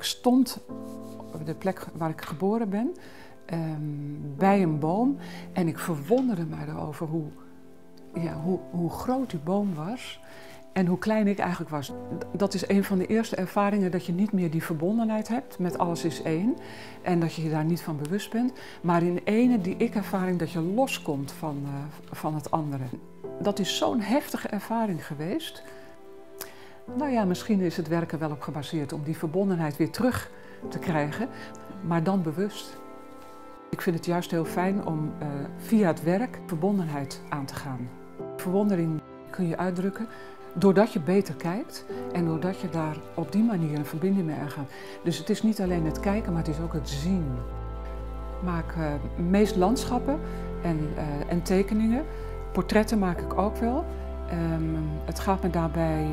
Ik stond op de plek waar ik geboren ben, bij een boom en ik verwonderde me erover hoe groot die boom was en hoe klein ik eigenlijk was. Dat is een van de eerste ervaringen dat je niet meer die verbondenheid hebt met alles is één en dat je je daar niet van bewust bent, maar in ene die ik-ervaring dat je loskomt van het andere. Dat is zo'n heftige ervaring geweest. Nou ja, misschien is het werken wel op gebaseerd om die verbondenheid weer terug te krijgen, maar dan bewust. Ik vind het juist heel fijn om via het werk verbondenheid aan te gaan. Verwondering kun je uitdrukken doordat je beter kijkt en doordat je daar op die manier een verbinding mee aangaat. Dus het is niet alleen het kijken, maar het is ook het zien. Ik maak meest landschappen en tekeningen. Portretten maak ik ook wel. Het gaat me daarbij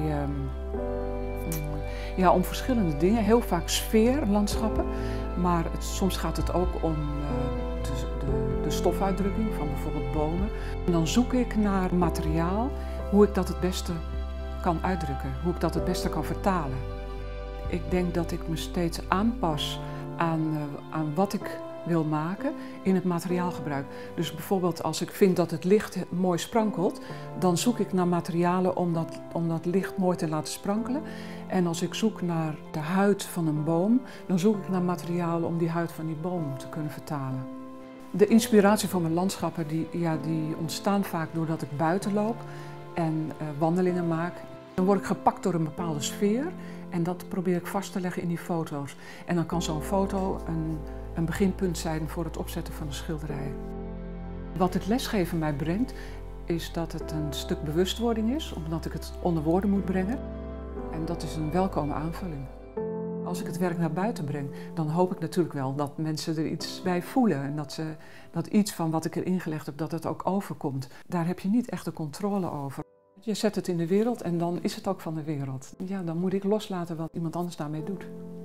om verschillende dingen. Heel vaak sfeerlandschappen, maar soms gaat het ook om de stofuitdrukking van bijvoorbeeld bomen. En dan zoek ik naar materiaal, hoe ik dat het beste kan uitdrukken, hoe ik dat het beste kan vertalen. Ik denk dat ik me steeds aanpas aan wat ik wil maken in het materiaalgebruik. Dus bijvoorbeeld als ik vind dat het licht mooi sprankelt, dan zoek ik naar materialen om dat licht mooi te laten sprankelen. En als ik zoek naar de huid van een boom, dan zoek ik naar materialen om die huid van die boom te kunnen vertalen. De inspiratie voor mijn landschappen die ontstaan vaak doordat ik buiten loop en wandelingen maak. Dan word ik gepakt door een bepaalde sfeer en dat probeer ik vast te leggen in die foto's. En dan kan zo'n foto een beginpunt zijn voor het opzetten van een schilderij. Wat het lesgeven mij brengt, is dat het een stuk bewustwording is, omdat ik het onder woorden moet brengen. En dat is een welkome aanvulling. Als ik het werk naar buiten breng, dan hoop ik natuurlijk wel dat mensen er iets bij voelen. En dat iets van wat ik erin gelegd heb, dat het ook overkomt. Daar heb je niet echt de controle over. Je zet het in de wereld en dan is het ook van de wereld. Ja, dan moet ik loslaten wat iemand anders daarmee doet.